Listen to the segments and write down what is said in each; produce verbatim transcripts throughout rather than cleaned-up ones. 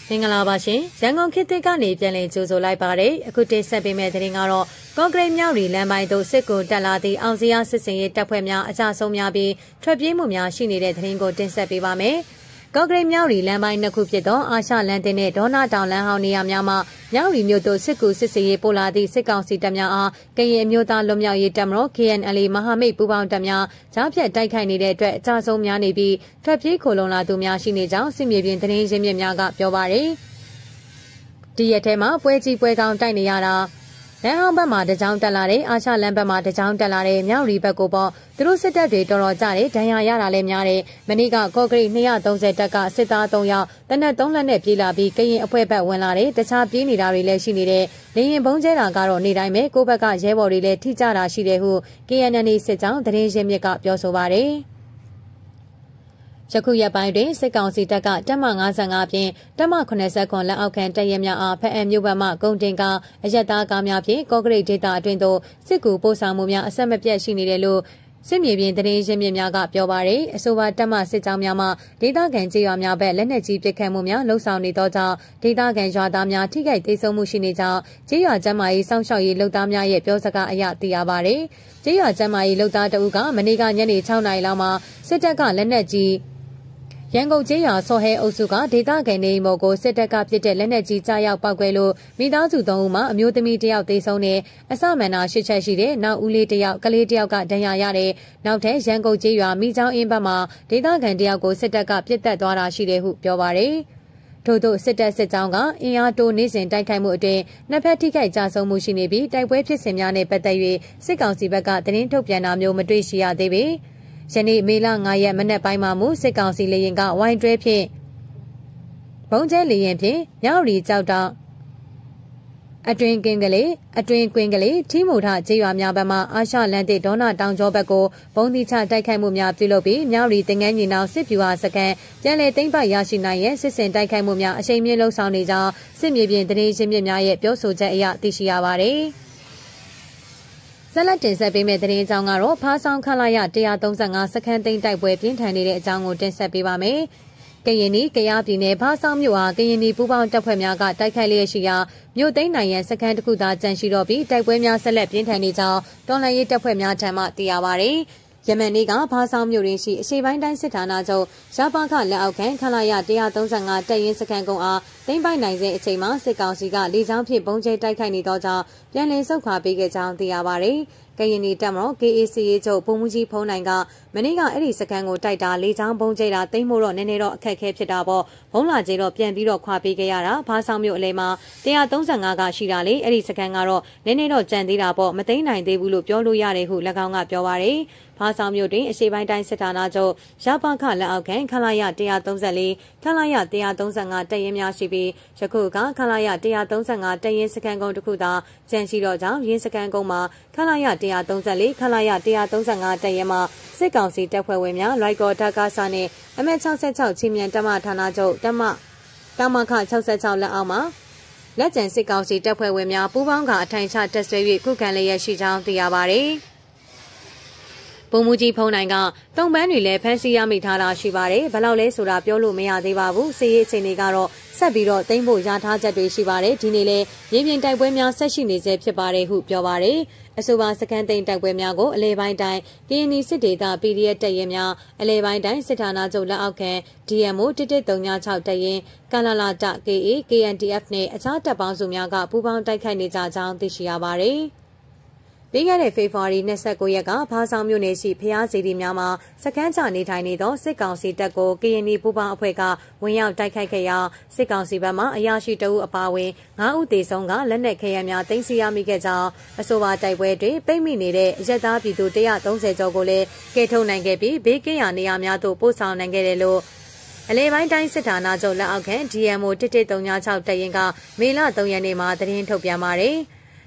မင်္ဂလာပါရှင်ရန်ကုန်ခေတ်သစ်ကနေပြန်လည်ကြိုဆိုလိုက်ပါတယ်အခုတင်ဆက်ပေးမယ့်သတင်းကတော့ကော့ကရိတ်မြောက်ရီလမ်းပိုင်းသို့စစ်ကူတက်လာသည့်အောင်စရာစစ်စင်ရေးတပ်ဖွဲ့များအကြဆုံးများပြီးထွက်ပြေးမှုများရှိနေတဲ့သတင်းကိုတင်ဆက်ပေးပါမယ်ကော့ကရိတ်မြောက်ရီလမ်းပိုင်းနှစ်ခုဖြစ်သောအာရှလမ်းတင်နဲ့ဒေါနာတောင်လမ်းဟောင်းနေရာများမှာမြောက်ရီမြို့သို့စစ်ကူစစ်စင်ရေးပို့လာသည့်စစ်ကောင်စီတပ်များအားကရင်မျိုးသားလွတ်မြောက်ရေးတပ်မတော် K N L A မဟာမိတ်ပူးပေါင်းတပ်များကြားဖြတ်တိုက်ခိုက်နေတဲ့အတွက်အကြဆုံးများနေပြီးထွက်ပြေးခိုလုံလာသူများရှိနေကြောင်းစစ်မြေပြင်သတင်းရင်းမြစ်များကပြောပါရယ်ဒီရက်ထဲမှာပွဲကြီးပွဲကောင်းတိုက်နေရတာလမ်းဟောင်းဘက်မှာတကြောင်တက်လာတဲ့အာရှလမ်းဘက်မှာတကြောင်တက်လာတဲ့မြောက်ရီဘက်ကိုပေါ့သူတို့စစ်တပ်တွေတော်တော်ကြတယ်ဒဏ်ရာရတာလည်းများတယ်မနေ့ကကော့ကရိတ်နှစ်သုံး၀တက်ကစစ်သားသုံးယောက်တနက်သုံးလက်နဲ့ပြေးလာပြီးကရင်အဖွဲ့ဘက်ဝင်လာတယ်တခြားပြေးနေတာတွေလည်းရှိနေတဲ့လေရင်ဘုံကျဲတာကတော့နေတိုင်းပဲကိုယ့်ဘက်ကရဲဘော်တွေလည်းထိကြတာရှိတယ်ဟု K N L A စစ်ကြောင်းသတင်းရင်းမြစ်ကပြောဆိုပါတယ်ယခုရက်ပိုင်းတွင်စစ်ကောင်စီတပ်ကတပ်မ၅၅ဖြင့်တပ်မ၇၇လက်အောက်ခံတပ်ရဲများအားဖက်အံမြို့ဘက်မှကုန်တင်ကားအရက်သားကားများဖြင့်ကော့ကရိတ်ဒေသအတွင်းသို့စစ်ကူပို့ဆောင်မှုများအဆက်မပြတ်ရှိနေတယ်လို့စစ်မြေပြင်သတင်းရင်းမြစ်များကပြောပါရယ်အဆိုပါတပ်မစစ်ကြောင်းများမှဒေသခံကြေးရွာများဘက်လက်နက်ကြီးပစ်ခတ်မှုများလှုံ့ဆော်နေသောကြောင့်ဒေသခံရွာသားများထိခိုက်ဒေဆုံးမှုရှိနေကြောင်းကြေးရွာကျန်းမာရေးစောင့်ရှောက်ရေးလုပ်သားများရဲ့ပြောစကားအရသိရပါရယ်ကြေးရွာကျန်းမာရေးလုပ်သားတအုပ်ကမနေ့ကညနေ၆နာရီလောက်မှာစစ်တပ်ကလက်နက်ကြီးရန်ကုန်ကျေးရွာစော်ဟဲအုပ်စုကဒေသခံနေမော်ကိုစစ်တပ်ကပြစ်တဲ့လက်နက်ကြီးကြားရောက်ပောက်ကွဲလို့မိသားစုသုံးဦးမှာအမျိုးသမီးတစ်ယောက်သေဆုံးနဲ့အစမှန်တာရှစ်ချက်ရှိတဲ့နောက်ဦးလေးတစ်ယောက်ကလေးတစ်ယောက်ကဒဏ်ရာရတဲ့နောက်ထပ်ရန်ကုန်ကျေးရွာမိချောင်းအင်းဘက်မှာဒေသခံတစ်ယောက်ကိုစစ်တပ်ကပြစ်တက်သွားတာရှိတယ်ဟုပြောပါရယ်ထို့သောစစ်တပ်စစ်ကြောင်းကအင်အားတိုးနေစဉ်တိုက်ခိုက်မှုအတွင်းနှစ်ဖက်ထိခိုက်ကြဆုံးမှုရှိနေပြီးတိုက်ပွဲဖြစ်စဉ်များနဲ့ပတ်သက်၍စစ်ကောင်စီဘက်ကသတင်းထုတ်ပြန်တာမျိုးမတွေ့ရှိရသေးပေယနေ့မေလ၅ရက်မနက်ပိုင်းမှာမူစစ်ကောင်စီလေရင်ကဝိုင်းတွဲဖြင့်ဘုံကျဲလေရင်ဖြင့်မြောက်ရီကြောက်တောင်အတွင်ကင်းကလေးအတွင်ကွင်းကလေးထီးမူထကျေးရွာများဘက်မှအာရှလန်တစ်ဒေါနာတောင်ကျောဘက်ကိုဘုံတိချတိုက်ခိုက်မှုများပြုလုပ်ပြီးမြောက်ရီတင်ငန်းညီနောင်စစ်ဗျူဟာစကန်ပြန်လည်သိမ်းပိုက်ရရှိနိုင်ရဲ့စစ်စင်တိုက်ခိုက်မှုများအရှိန်မြင့်လှုံ့ဆော်နေကြောင်းစစ်မြေပြင်သတင်းရင်းမြစ်များရဲ့ပြောဆိုချက်အရသိရှိရပါသည်ဆက်လက်တင်ဆက်ပေးမယ့်သတင်းအကြောင်းကတော့ဖားဆောင်ခလာရ၁၃၅စခန်းသိမ်းတိုက်ပွဲပြင်းထန်နေတဲ့အကြောင်းကိုတင်ဆက်ပေးပါမယ်။ကရင်နီကယားပြည်နယ်ဖားဆောင်မြို့ဟာကရင်နီပူးပေါင်းတပ်ဖွဲ့များကတိုက်ခိုက်လျက်ရှိရာမြို့သိမ်းနိုင်ရန်စခန်းတစ်ခုသာကျန်ရှိတော့ပြီးတိုက်ပွဲများဆက်လက်ပြင်းထန်နေကြောင်းတော်လှန်ရေးတပ်ဖွဲ့များထံမှသိရပါဗျ။ယမန်နေ့ကဖားဆောင်မြို့ရင်းရှိအရှေ့ပိုင်းတိုင်းစစ်ဌာနချုပ်ရပါခလက်အောက်ခံခလာရ၁၃၅တပ်ရင်းစခန်းကုန်းအားသိမ်းပိုက်နိုင်တဲ့အချိန်မှာစစ်ကောင်စီကလေကြောင်းဖြင့်ပုံကျဲတိုက်ခိုက်နေသောကြောင့်ပြန်လည်ဆုတ်ခွာပေးခဲ့ကြောင်းသိရပါဗျ။ကရင်နီတပ်မတော် K A C A ချုပ်ပုံမှုကြီးဖုံးနိုင်ကမနေ့ကအဲ့ဒီစခန်းကိုတိုက်တာလေကြောင်းပုံကျဲတာသိမ်းဖို့တော့နည်းနည်းတော့အခက်အခဲဖြစ်တာပေါ့ဘုံလာကျဲတော့ပြန်ပြီးတော့ခွာပေးခဲ့ရတာဖားဆောင်မြို့အလဲမှာ၁၃၅ကရှိတာလေအဲ့ဒီစခန်းကတော့နည်းနည်းတော့ကြံသေးတာပေါ့မသိမ်းနိုင်သေးဘူးလို့ပြောလို့ရတယ်ဟု၎င်းကပြောပါရယ်ဖားဆောင်မြို့တွင်အရှေ့ပိုင်းတိုင်းစစ်ဌာနချုပ်ရပါခလက်အောက်ခံခလာရ၁၃၄ခလာရ၁၃၅တပ်ရင်းများရှိပြီးယခုကခလာရ၁၃၅တပ်ရင်းစခန်းကုန်းတစ်ခုသာကျန်ရှိတော့ကြောင်းရင်းစခန်းကုန်းမှာခလာရ၁၃၄ခလာရ၁၃၅တပ်ရင်းမှာစစ်ကောင်စီတပ်ဖွဲ့ဝင်များလိုက်ကော်ဓာကားစာနဲ့အမက်၆၆ချင်းမြန်တမဌာနချုပ်တမတမခ၆၆လက်အောက်မှာလက်ကျန်စစ်ကောင်စီတပ်ဖွဲ့ဝင်များပူးပေါင်းကအထိုင်ချတက်ဆွဲ၍ခုခံလျက်ရှိကြောင်းသိရပါဗျ။ဘုံမူကြီးဖုံးနိုင်ကတုံပန်းတွေလည်းဖမ်းဆီးရမိထားတာရှိပါတယ်ဘယ်လောက်လဲဆိုတာပြောလို့မရသေးပါဘူးစီးရေးအချိန်တွေကတော့ဆက်ပြီးတော့သိမ်းဖို့ရထားချက်တွေရှိပါတယ်ဒီနေ့လဲမြေပြင်တိုက်ပွဲများဆက်ရှိနေစေဖြစ်ပါတယ်ဟုပြောပါတယ်အဆိုပါစကန်သိမ်းတိုက်ပွဲများကိုအလဲပိုင်းတိုင်းကရင်နီစစ်ဒေသ P D F တပ်ရင်းများအလဲပိုင်းတိုင်းစစ်ဌာနချုပ်လက်အောက်ခံ D M O တစ်တစ်သုံးည၆တပ်ရင်းကလာလာတ K A K N D F နဲ့အခြားတပ်ပေါင်းစုများကပူးပေါင်းတိုက်ခိုက်နေကြကြောင်းသိရှိရပါတယ်ပြီးခဲ့တဲ့ဖေဖော်ဝါရီ၂၉ရက်ကဖားဆောင်မြို့နယ်ရှိဖျားစီတီများမှာစခန်းချနေထိုင်နေသောစစ်ကောင်စီတပ်ကိုကရင်နီပူးပေါင်းအဖွဲ့ကဝင်ရောက်တိုက်ခိုက်ခဲ့ရာစစ်ကောင်စီဘက်မှအရာရှိတအုပ်အပါအဝင်၅ဦးသေဆုံးကလက်နက်ခဲယမ်းများသိမ်းဆည်းရမိခဲ့ကြောင်းအဆိုပါတိုက်ပွဲတွင်ပိတ်မိနေတဲ့အရက်သားပြည်သူ၁၃၀ကျော်ကိုလည်းကယ်ထုတ်နိုင်ခဲ့ပြီးဘေးကင်းရာနေရာများသို့ပို့ဆောင်နိုင်ခဲ့တယ်လို့အလဲပိုင်းတိုင်းစစ်ဌာနချုပ်လက်အောက်ခံ D M O တစ်တစ်သုံးည၆တပ်ရင်းကမေလ၃ရက်နေ့မှာသတင်းထုတ်ပြန်ပါတယ်။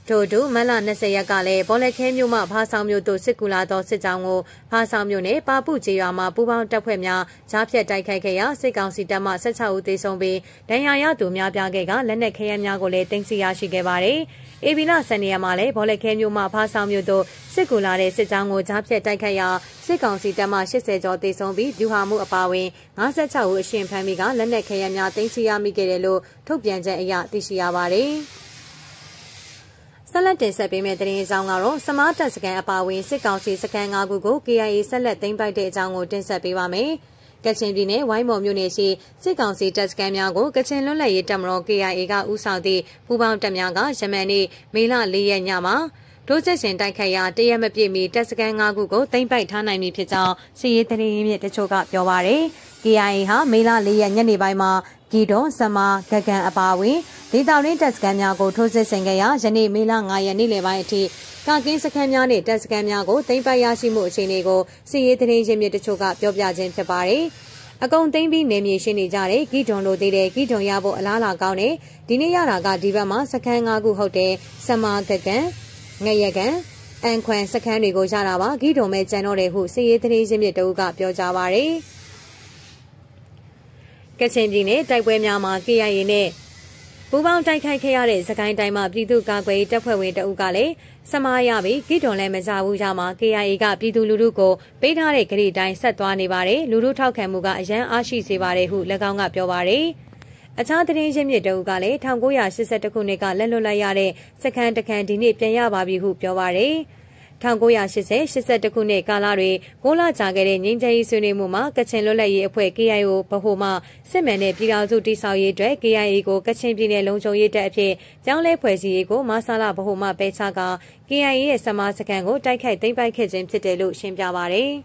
ထို့အတူမတ်လ၂၀ရက်ကလည်းဘော်လက်ခဲမြို့မှဖားဆောင်မြို့သို့စစ်ကူလာသောစစ်ကြောင်းကိုဖားဆောင်မြို့နယ်ပါပုကျေးရွာမှပူးပေါင်းတပ်ဖွဲ့များကြားဖြတ်တိုက်ခိုက်ခဲ့ရာစစ်ကောင်စီတပ်မှ၁၆ဦးသေဆုံးပြီးဒဏ်ရာရသူများပြားခဲ့ကလက်နက်ခဲယမ်းများကိုလည်းတင်စီရရှိခဲ့ပါတယ်။အေဗီလာစနေရမှာလည်းဘော်လက်ခဲမြို့မှဖားဆောင်မြို့သို့စစ်ကူလာတဲ့စစ်ကြောင်းကိုကြားဖြတ်တိုက်ခိုက်ရာစစ်ကောင်စီတပ်မှ၈၀ကျော်သေဆုံးပြီးဗျူဟာမှုအပါအဝင်၅၆ဦးအရှင်ဖမ်းမိကလက်နက်ခဲယမ်းများတင်စီရမိခဲ့တယ်လို့ထုတ်ပြန်ချက်အရသိရှိရပါတယ်။ဆက်လက်တင်ဆက်ပေးမယ့်သတင်းအကြောင်းကတော့စမားတပ်စကန်အပါအဝင်စစ်ကောင်စီစကန်၅ခုကို K I A ဆက်လက်သိမ်းပိုက်တဲ့အကြောင်းကိုတင်ဆက်ပေးပါမယ်။ကချင်ပြည်နယ်ဝိုင်းမော်မြို့နယ်ရှိစစ်ကောင်စီတပ်စကန်များကိုကချင်လွတ်လပ်ရေးတပ်မတော် K I A ကဦးဆောင်သည့်ပူးပေါင်းတပ်များကယမန်နေ့မေလ၄ရက်ညမှာဒိုးစစ်ရှင်တိုက်ခိုက်ရာတရက်မပြည့်မီတပ်စကန်၅ခုကိုသိမ်းပိုက်ထားနိုင်ပြီဖြစ်ကြောင်းစီရေးသတင်းရင်းမြစ်တချို့ကပြောပါရယ်။ K I A ဟာမေလ၄ရက်ညနေပိုင်းမှာဂီဒွန်စမာဂကန်အပါအဝင်ဒေသတွင်းတပ်စကန်များကိုထိုးစစ်ဆင်ခဲ့ရာယနေ့မေလ၅ရက်နေ့လယ်ပိုင်းအထိကာကင်းစခန်းများနဲ့တပ်စကန်များကိုသိမ်းပိုက်ရရှိမှုအခြေအနေကိုစီရေးသတင်းရင်းမြစ်တချို့ကပြောပြခြင်းဖြစ်ပါတယ်။အကုံသိမ်းပြီးနေမြေရှင်းနေကြတဲ့ဂီဒွန်လိုသေးတဲ့ဂီဒွန်ရဖို့အလားအလာကောင်းတဲ့ဒီနေ့ရတာကဒီဘက်မှာစခန်း၅ခုဟုတ်တဲ့စမာဂကန်ငရကန်အန်ခွန်စခန်းတွေကိုရတာပါဂီဒွန်မဲ့ကျန်တော့တယ်ဟုစီရေးသတင်းရင်းမြစ်တအုပ်ကပြောကြပါရယ်။ကချင်ပြည်နယ်တိုက်ပွဲများမှာ K I A နဲ့ပူးပေါင်းတိုက်ခိုက်ခဲ့ရတဲ့စကိုင်းတိုင်းမှာပြည်သူ့ကာကွယ်ရေးတပ်ဖွဲ့ဝင်တအုပ်ကလည်းစမားရပြီးဂီဒွန်လည်းမကြဘူးကြမှာ K I A ကပြည်သူလူထုကိုပေးထားတဲ့ဂရီတိုင်းဆက်သွားနေပါတယ်လူထုထောက်ခံမှုကအရန်အားရှိစေပါတယ်ဟု၎င်းကပြောပါတယ်အခြားသတင်းရင်းမြစ်တအုပ်ကလည်း၁၉၈၁ခုနှစ်ကလက်လွတ်လိုက်ရတဲ့စခန်းတခန်းဒီနေ့ပြန်ရပါပြီဟုပြောပါတယ်၁၉၈၀ ၈၁ခုနှစ်ကာလတွင်ကိုလာကြခဲ့တဲ့ငြိမ်းချမ်းရေးဆွေးနွေးမှုမှာကချင်လွတ်လပ်ရေးအဖွဲ့ K I O ဗဟိုမှစစ်မှန်တဲ့ပြည်ထောင်စုတည်ဆောက်ရေးအတွက် K I A ကိုကချင်ပြည်နယ်လုံခြုံရေးတပ်အဖြစ်ကျောင်းလဲဖွဲ့စည်းရေးကိုမဆလာဗဟိုမှပဲချက K I A ရဲ့စမားစခန်းကိုတိုက်ခိုက်သိမ်းပိုက်ခဲ့ခြင်းဖြစ်တယ်လို့ရှင်းပြပါရယ်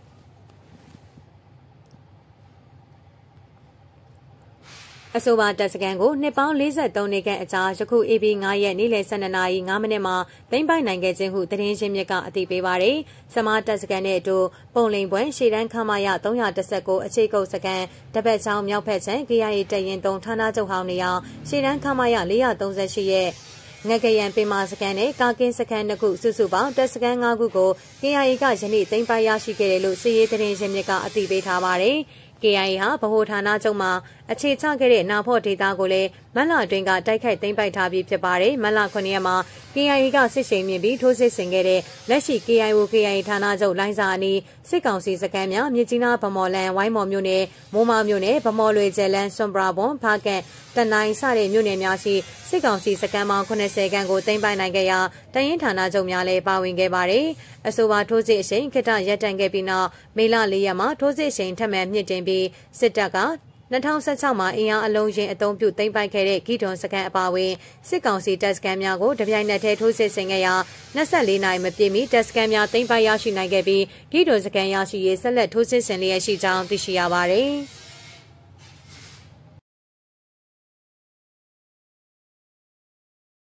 အဆိုပါတပ်စကန်ကိုနှစ်ပေါင်း၄၃နှစ်ခန့်အကြာယခု A B ၅ရက်နေ့လယ်၁၂နာရီ၅မိနစ်မှာသိမ်းပိုက်နိုင်ခဲ့ခြင်းဟုသတင်းရင်းမြစ်ကအသိပေးပါရယ်။စမားတပ်စကန်နဲ့အတူပုံလိန်ပွဲရှေ့တန်းခမရ၃၁၉အခြေကုပ်စကန်တပတ်ချောင်းမြောက်ဖက်ချမ်း K I A တပ်ရင်း၃ဌာနချုပ်ဟောင်းနေအောင်ရှေ့တန်းခမရ၄၃၈ရဲ့ငကရန်ပင်မာစကန်နဲ့ကာကင်းစကန်နှစ်ခုစုစုပေါင်းတပ်စကန်၅ခုကို K I A ကယနေ့သိမ်းပိုက်ရရှိခဲ့တယ်လို့စီရေးသတင်းရင်းမြစ်ကအသိပေးထားပါရယ်။ K I A ဟာဗဟိုဌာနချုပ်မှာအခြေချခဲ့တဲ့နာဖော့ဒေတာကိုလည်းမတ်လအတွင်းကတိုက်ခိုက်သိမ်းပိုက်ထားပြီးဖြစ်ပါတယ်။မတ်လခုနှစ်ရက်မှာ K I A ကစစ်ရှိန်မြင့်ပြီးထိုးစစ်ဆင်ခဲ့တဲ့လက်ရှိ K I O K I A ဌာနချုပ်လိုင်းစာအနီးစစ်ကောင်စီစခန်းများမြစ်ကြီးနားဗမော်လန်ဝိုင်းမော်မြို့နယ်မိုးမောင်မြို့နယ်ဗမော်လွေကျဲလန်းစွန်ပရာဘွန်ဖားကန်တနိုင်စတဲ့မြို့နယ်များရှိစစ်ကောင်စီစခန်းပေါင်း၈၀ခန်းကိုသိမ်းပိုက်နိုင်ခဲ့ရာတရင်ဌာနချုပ်များလည်းပါဝင်ခဲ့ပါတယ်။အဆိုပါထိုးစစ်အရှိန်ခေတ္တရပ်တန့်ခဲ့ပြီးနောက်မေလ၄ရက်မှာထိုးစစ်အရှိန်ထပ်မံမြင့်တင်ပြီးစစ်တပ်က၂၀၁၆မှာအင်အားအလုံးရင်အုံပြုသိမ်းပိုက်ခဲ့တဲ့ဂီဒွန်စကန်အပါအဝင်စစ်ကောင်စီတပ်စကန်များကိုတပြိုင်နက်တည်းထိုးစစ်ဆင်ခဲ့ရာ၂၄နာရီမပြည့်မီတပ်စကန်များသိမ်းပိုက်ရရှိနိုင်ခဲ့ပြီးဂီဒွန်စကန်ရရှိရေးဆက်လက်ထိုးစစ်ဆင်လျက်ရှိကြောင်းသိရှိရပါတယ်။